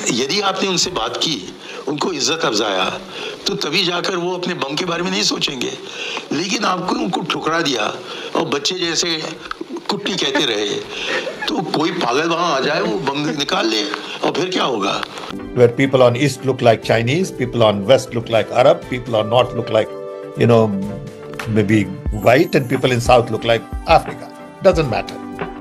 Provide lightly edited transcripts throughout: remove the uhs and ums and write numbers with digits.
यदि आपने उनसे बात की, उनको इज्जत अफजाया, तो तभी जाकर वो अपने बम के बारे में नहीं सोचेंगे। लेकिन आपको उनको ठुकरा दिया और बच्चे जैसे कुट्टी कहते रहे, तो कोई पागल वहां आ जाए, वो बम निकाल ले, और फिर क्या होगा? Where people on east look like Chinese, people on west look like Arab, people on north look like, maybe white, and people in south look like Africa. Doesn't matter.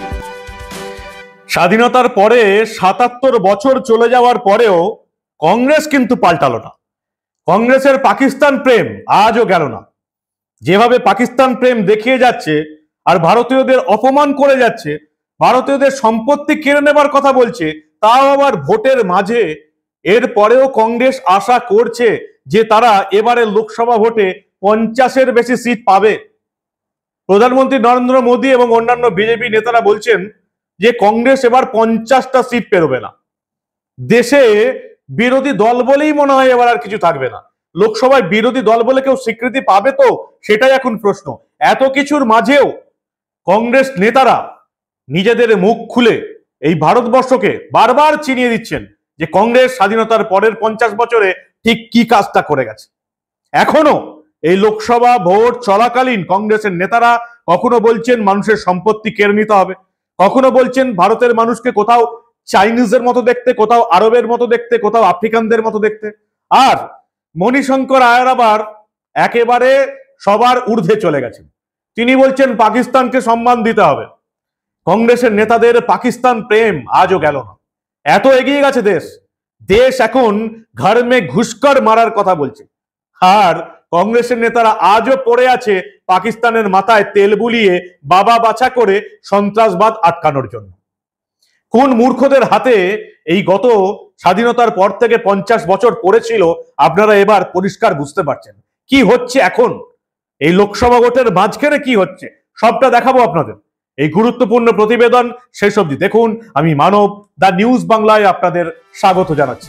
স্বাধীনতার পরে ৭৭ বছর চলে যাওয়ার পরেও কংগ্রেস কিন্তু পাল্টালো না। কংগ্রেসের পাকিস্তান প্রেম আজও গেল না। যেভাবে পাকিস্তান প্রেম দেখিয়ে যাচ্ছে আর ভারতীয়দের অপমান করে যাচ্ছে, ভারতীয়দের সম্পত্তি কেড়ে নেবার কথা বলছে, তাও আবার ভোটের মাঝে। এর পরেও কংগ্রেস আশা করছে যে তারা এবারে লোকসভা ভোটে 50-এর বেশি সিট পাবে। প্রধানমন্ত্রী নরেন্দ্র মোদী এবং অন্যান্য বিজেপি নেতারা বলছেন যে কংগ্রেস এবার 50টা সিট পেরোবে না। দেশে বিরোধী দল বলেই মনে হয় এবার আর কিছু থাকবে না। লোকসভায় বিরোধী দল বলে কেউ স্বীকৃতি পাবে তো, সেটাই এখন প্রশ্ন। এত কিছুর মাঝেও কংগ্রেস নেতারা নিজেদের মুখ খুলে এই ভারতবর্ষকে বারবার চিনিয়ে দিচ্ছেন যে কংগ্রেস স্বাধীনতার পরের 50 বছরে ঠিক কি কাজটা করে গেছে। এখনো এই লোকসভা ভোট চলাকালীন কংগ্রেসের নেতারা কখনো বলছেন মানুষের সম্পত্তি কেড়ে নিতে হবে, কখনো বলছেন ভারতের মানুষকে কোথাও চাইনিজের মতো দেখতে, কোথাও আরবের মতো দেখতে, কোথাও আফ্রিকানদের মতো দেখতে। আর মণিশঙ্কর আয়ার আবার একেবারে সবার ঊর্ধ্বে চলে গেছেন। তিনি বলছেন পাকিস্তানকে সম্মান দিতে হবে। কংগ্রেসের নেতাদের পাকিস্তান প্রেম আজও গেল না। এত এগিয়ে গেছে দেশ এখন ঘর মে ঘুষকর মারার কথা বলছে। আর কংগ্রেসের নেতারা আজও পড়ে আছে পাকিস্তানের মাথায় তেল বুলিয়ে বাবা বাছা করে সন্ত্রাসবাদ আটকানোর জন্য। কোন মূর্খদের হাতে এই গত স্বাধীনতার পর থেকে 50 বছর পড়েছিল, আপনারা এবার পরিষ্কার বুঝতে পারছেন কি হচ্ছে। এখন এই লোকসভা ভোটের মাঝখানে কি হচ্ছে সবটা দেখাবো আপনাদের। এই গুরুত্বপূর্ণ প্রতিবেদন শেষ অবধি দেখুন। আমি মানব, দা নিউজ বাংলায় আপনাদের স্বাগত জানাচ্ছি।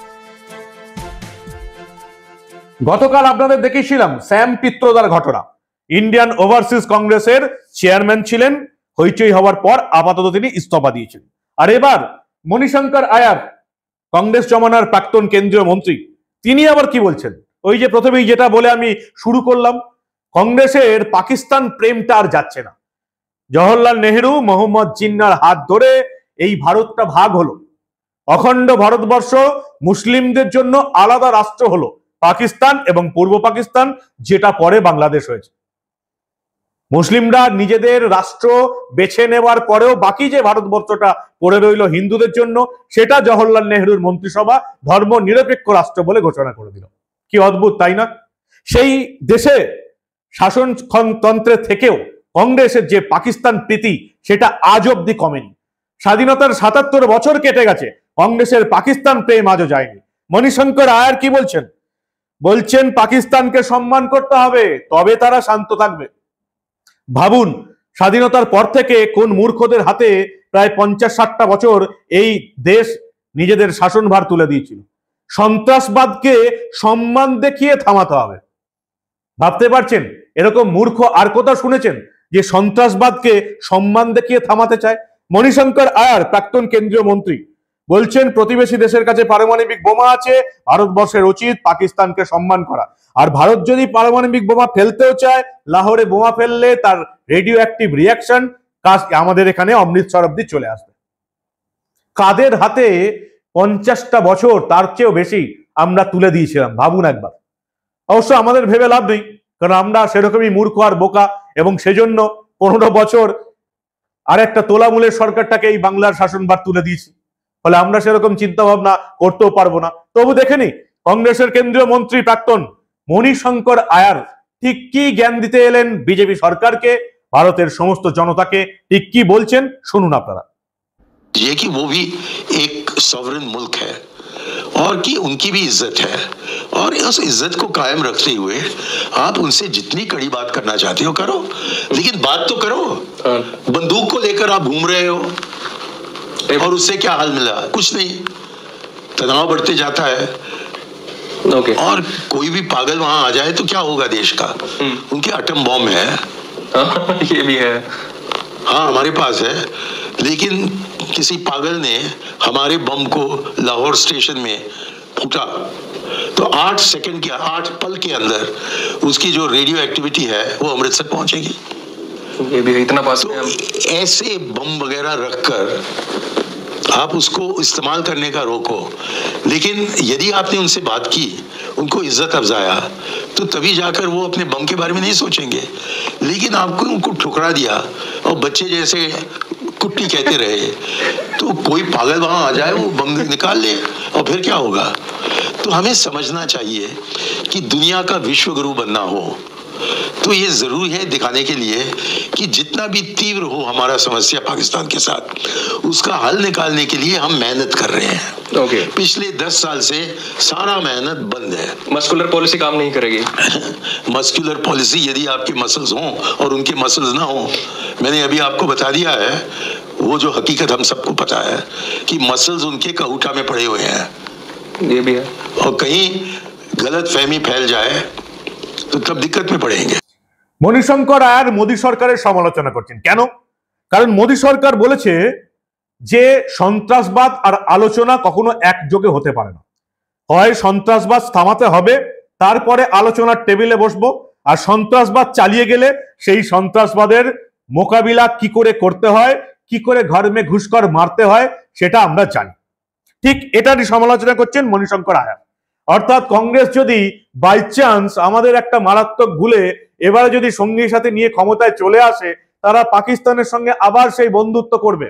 গতকাল আপনাদের দেখিয়েছিলাম স্যাম পিত্রোদার ঘটনা। ইন্ডিয়ান ওভারসিজ কংগ্রেসের চেয়ারম্যান ছিলেন, হইচই হওয়ার পর আপাতত তিনি ইস্তফা দিয়েছেন। আর এবার মণিশঙ্কর আয়ার, কংগ্রেস জমানার প্রাক্তন কেন্দ্রীয় মন্ত্রী, তিনি আবার কি বলছেন? ওই যে প্রথমেই যেটা বলে আমি শুরু করলাম, কংগ্রেসের পাকিস্তান প্রেমটা আর যাচ্ছে না। জওহরলাল নেহেরু, মোহাম্মদ জিন্নার হাত ধরে এই ভারতটা ভাগ হলো। অখণ্ড ভারতবর্ষ মুসলিমদের জন্য আলাদা রাষ্ট্র হলো পাকিস্তান এবং পূর্ব পাকিস্তান, যেটা পরে বাংলাদেশ হয়েছে। মুসলিমরা নিজেদের রাষ্ট্র বেছে নেওয়ার পরেও বাকি যে ভারতবর্ষটা পড়ে রইল হিন্দুদের জন্য, সেটা জওহরলাল নেহেরুর মন্ত্রিসভা ধর্ম নিরপেক্ষ রাষ্ট্র বলে ঘোষণা করে দিল। কি অদ্ভুত, তাই না? সেই দেশে শাসনতন্ত্রের থেকেও কংগ্রেসের যে পাকিস্তান প্রীতি, সেটা আজ অব্দি কমেনি। স্বাধীনতার ৭৭ বছর কেটে গেছে, কংগ্রেসের পাকিস্তান প্রেম আজও যায়নি। মণিশঙ্কর আয়ার কি বলছেন পাকিস্তানকে সম্মান করতে হবে, তবে তারা শান্ত থাকবে। ভাবুন, স্বাধীনতার পর থেকে কোন মূর্খদের হাতে প্রায় 50-60টা বছর এই দেশ নিজেদের শাসনভার তুলে দিয়েছিল। সন্ত্রাসবাদকে সম্মান দেখিয়ে থামাতে হবে। ভাবতে পারছেন এরকম মূর্খ আর কোথাও শুনেছেন যে সন্ত্রাসবাদকে সম্মান দেখিয়ে থামাতে চায়? মণিশঙ্কর আয়ার, প্রাক্তন কেন্দ্রীয় মন্ত্রী, বলছেন প্রতিবেশী দেশের কাছে পারমাণবিক বোমা আছে, ভারতবর্ষের উচিত পাকিস্তানকে সম্মান করা। আর ভারত যদি পারমাণবিক বোমা ফেলতেও চায়, লাহোরে বোমা ফেললে তার রেডিও অ্যাক্টিভ রিয়াকশন কাজ আমাদের এখানে অমৃতসর অব্দি চলে আসবে। কাদের হাতে 50টা বছর, তার চেয়েও বেশি আমরা তুলে দিয়েছিলাম, ভাবুন একবার। অবশ্য আমাদের ভেবে লাভ নেই, কারণ আমরা সেরকমই মূর্খ আর বোকা, এবং সেজন্য 15 বছর আর একটা তোলামূলের সরকারটাকে এই বাংলার শাসনভার তুলে দিয়েছি। ফলে আমরা সেরকম চিন্তা ভাবনা করতেও পারবো না। তবু দেখেনি কংগ্রেসের কেন্দ্রীয় মন্ত্রী প্রাক্তন মণিশঙ্কর আয়ার ঠিক কি জ্ঞান দিতে এলেন বিজেপি সরকারকে, ভারতের সমস্ত জনতাকে ঠিক কি বলছেন শুনুন আপনারা। ये कि वो भी एक सॉवरेन मुल्क है और कि उनकी भी इज्जत है, और उस इज्जत को कायम रखते हुए आप उनसे जितनी कड़ी बात करना चाहते हो करो, लेकिन बात तो करो। बंदूक को लेकर आप घूम रहे हो और उससे क्या हाल मिला? कुछ नहीं, तनाव बढ़ते जाता है। और कोई भी पागल वहां आ जाए तो क्या होगा देश का? उनके एटम बॉम्ब है, ये भी है, हाँ हमारे पास है, लेकिन किसी पागल ने हमारे बम को लाहौर स्टेशन में फूटा तो 8 सेकंड के 8 पल के अंदर उसकी जो रेडियो एक्टिविटी है वो अमृतसर पहुंचेगी। ये भी इतना पास तो ऐसे बम वगैरह रखकर आप उसको इस्तेमाल करने का रोको, लेकिन यदि आपने उनसे बात की, उनको इज्जत अफजाया, तो तभी जाकर वो अपने बम के बारे में नहीं सोचेंगे। लेकिन आपको उनको ठुकरा दिया और बच्चे जैसे कुट्टी कहते रहे, तो कोई पागल वहां आ जाए, वो बम निकाल ले और फिर क्या होगा। तो हमें समझना चाहिए कि दुनिया का विश्व गुरु बनना हो तो ये जरूरी है दिखाने के लिए कि जितना भी तीव्र हो हमारा समस्या पाकिस्तान के साथ, उसका हल निकालने के लिए हम मेहनत कर रहे हैं। पिछले 10 साल से सारा मेहनत बंद है। मस्कुलर पॉलिसी काम नहीं करेगी। मस्कुलर पॉलिसी यदि आपके मसल्स हों और उनके मसल्स ना हों, मैंने अभी आपको बता दिया है वो जो हकीकत हम सबको पता है कि मसल्स उनके कहूटा में पड़े हुए हैं। ये भी है। और कहीं गलत फहमी फैल जाए तो तब दिक्कत में पड़ेंगे। মণিশঙ্কর আয়ার মোদী সরকারের সমালোচনা করছেন কেন? কারণ মোদী সরকার বলেছে যে সন্ত্রাসবাদ আর আলোচনা কখনো একযোগে হতে পারে না। হয় সন্ত্রাসবাদ থামাতে হবে, তারপরে আলোচনার টেবিলে বসবো, আর সন্ত্রাসবাদ চালিয়ে গেলে সেই সন্ত্রাসবাদের মোকাবিলা কি করে করতে হয়, কি করে ঘর মে ঘুষখোর মারতে হয় সেটা আমরা জানি। ঠিক এটারই সমালোচনা করছেন মণিশঙ্কর আয়ার। অর্থাৎ কংগ্রেস যদি বাই চান্স আমাদের একটা মারাত্মক ভুলে এবারে যদি সঙ্গীর সাথে নিয়ে ক্ষমতায় চলে আসে, তারা পাকিস্তানের সঙ্গে আবার সেই বন্ধুত্ব করবে,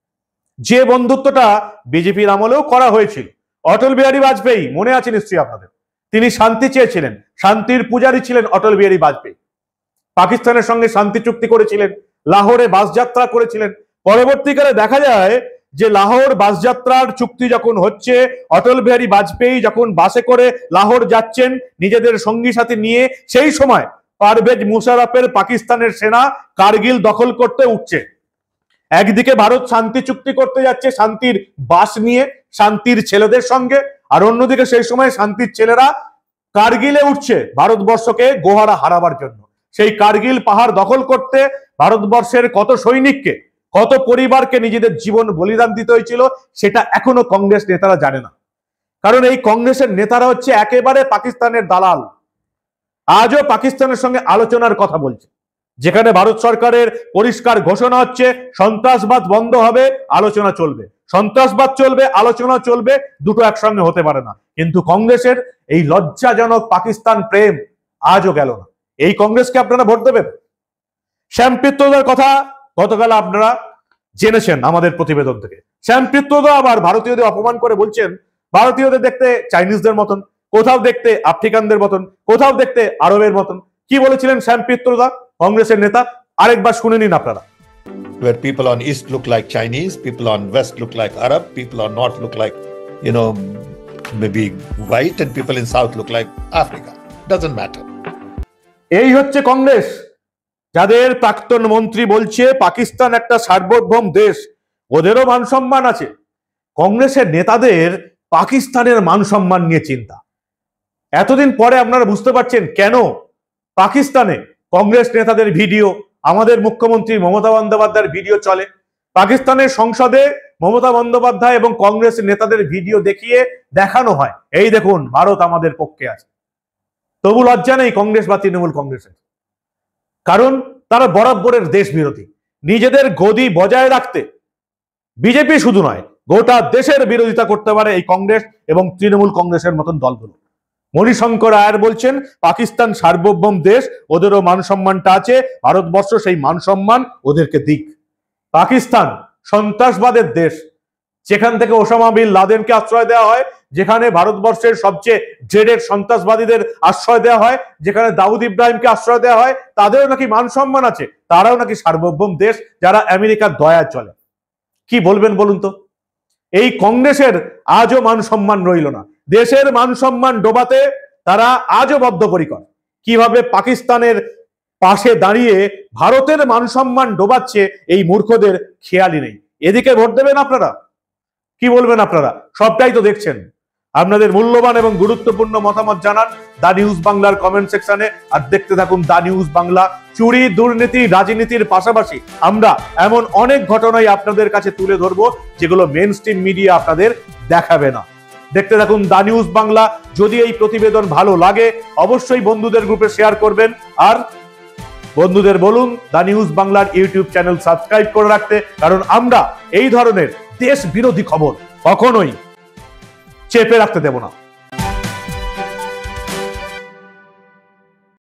যে বন্ধুত্বটা বিজেপির আমলেও করা হয়েছিল। অটল বিহারী বাজপেয়ী মনে আছে নিশ্চয়ই আপনাদের, তিনি শান্তি চেয়েছিলেন, শান্তির পূজারী ছিলেন অটল বিহারী বাজপেয়ী। পাকিস্তানের সঙ্গে শান্তি চুক্তি করেছিলেন, লাহোরে বাস যাত্রা করেছিলেন। পরবর্তীকালে দেখা যায় যে লাহোর বাস যাত্রার চুক্তি যখন হচ্ছে, অটল বিহারী বাজপেয়ী যখন বাসে করে লাহোর যাচ্ছেন নিজেদের সঙ্গী সাথী নিয়ে, সেই সময় পারভেজ মুশারফের পাকিস্তানের সেনা কারগিল দখল করতে উঠছে। একদিকে ভারত শান্তি চুক্তি করতে যাচ্ছে শান্তির বাস নিয়ে, শান্তির ছেলেদের সঙ্গে, আর অন্যদিকে সেই সময় শান্তির ছেলেরা কারগিলে উঠছে ভারতবর্ষকে গোহারা হারাবার জন্য। সেই কারগিল পাহাড় দখল করতে ভারতবর্ষের কত সৈনিককে, কত পরিবারকে নিজেদের জীবন বলিদান দিতে হয়েছিল সেটা এখনো কংগ্রেস নেতারা জানে না। কারণ এই কংগ্রেসের নেতারা হচ্ছে একেবারে পাকিস্তানের দালাল। আজও পাকিস্তানের সঙ্গে আলোচনার কথা বলছে, যেখানে ভারত সরকারের পরিষ্কার ঘোষণা হচ্ছে সন্ত্রাসবাদ বন্ধ হবে, আলোচনা চলবে। সন্ত্রাসবাদ চলবে, আলোচনা চলবে, দুটো একসঙ্গে হতে পারে না। কিন্তু কংগ্রেসের এই লজ্জাজনক পাকিস্তান প্রেম আজও গেল না। এই কংগ্রেসকে আপনারা ভোট দেবেন? শ্যাম পিত্রোদার কথা গতকাল আপনারা জেনেছেন আমাদের প্রতিবেদন থেকে। শ্যাম পিত্রোদা আবার ভারতীয়দের অপমান করে বলছেন ভারতীয়দের দেখতে চাইনিজদের মতন, কোথাও দেখতে আফ্রিকানদের মতন, কোথাও দেখতে আরবের মতন। কি বলেছিলেন শ্যাম পিত্রোদা, কংগ্রেসের নেতা? আরেকবার শুনে নিন আপনারা। Where people on east look like Chinese, people on west look like Arab, people on north look like, maybe white, and people in south look like Africa. Doesn't matter. এই হচ্ছে কংগ্রেস, যাদের প্রাক্তন মন্ত্রী বলছে পাকিস্তান একটা সার্বভৌম দেশ, ওদেরও মান সম্মান আছে। কংগ্রেসের নেতাদের পাকিস্তানের মান সম্মান নিয়ে চিন্তা। এতদিন পরে আপনারা বুঝতে পারছেন কেন পাকিস্তানে কংগ্রেস নেতাদের ভিডিও, আমাদের মুখ্যমন্ত্রী মমতা বন্দ্যোপাধ্যায়ের ভিডিও চলে। পাকিস্তানের সংসদে মমতা বন্দ্যোপাধ্যায় এবং কংগ্রেসের নেতাদের ভিডিও দেখিয়ে দেখানো হয়, এই দেখুন ভারত আমাদের পক্ষে আছে। তবু লজ্জা নেই কংগ্রেস বা তৃণমূল কংগ্রেসের, কারণ তারা বরাবরের দেশ বিরোধী। নিজেদের গদি বজায় রাখতে বিজেপি শুধু নয়, গোটা দেশের বিরোধিতা করতে পারে এই কংগ্রেস এবং তৃণমূল কংগ্রেসের মতন দলগুলো। মণিশঙ্কর আয়ার বলছেন পাকিস্তান সার্বভৌম দেশ, ওদেরও মান সম্মানটা আছে, ভারতবর্ষ সেই মান সম্মান ওদেরকে দিক। পাকিস্তান সন্ত্রাসবাদের দেশ, যেখান থেকে ওসামা বিন লাদেনকে আশ্রয় দেওয়া হয়, যেখানে ভারতবর্ষের সবচেয়ে ড্রেডেড সন্ত্রাসবাদীদের আশ্রয় দেওয়া হয়, যেখানে দাউদ ইব্রাহিমকে আশ্রয় দেওয়া হয়, তাদেরও নাকি মান সম্মান আছে, তারাও নাকি সার্বভৌম দেশ, যারা আমেরিকার দয়ায় চলে। কি বলবেন বলুন তো? এই কংগ্রেসের আজও মান সম্মান রইল না। দেশের মান সম্মান ডোবাতে তারা আজও বদ্ধপরিকর। কিভাবে পাকিস্তানের পাশে দাঁড়িয়ে ভারতের মান সম্মান ডোবাচ্ছে এই মূর্খদের খেয়ালই নেই। এদিকে ভোট দেবেন আপনারা? কি বলবেন আপনারা? সবটাই তো দেখছেন। আপনাদের মূল্যবান এবং গুরুত্বপূর্ণ মতামত জানান দা নিউজ বাংলার কমেন্ট সেকশনে। আর দেখতে থাকুন দা নিউজ বাংলা। চুরি, দুর্নীতি, রাজনীতির পাশাপাশি আমরা এমন অনেক ঘটনাই আপনাদের কাছে তুলে ধরবো যেগুলো মেইন স্ট্রিম মিডিয়া আপনাদের দেখাবে না। দেখতে থাকুন দা নিউজ বাংলা। যদি এই প্রতিবেদন ভালো লাগে অবশ্যই বন্ধুদের গ্রুপে শেয়ার করবেন, আর বন্ধুদের বলুন দা নিউজ বাংলার ইউটিউব চ্যানেল সাবস্ক্রাইব করে রাখতে, কারণ আমরা এই ধরনের দেশ বিরোধী খবর কখনোই চেপে রাখতে দেব না।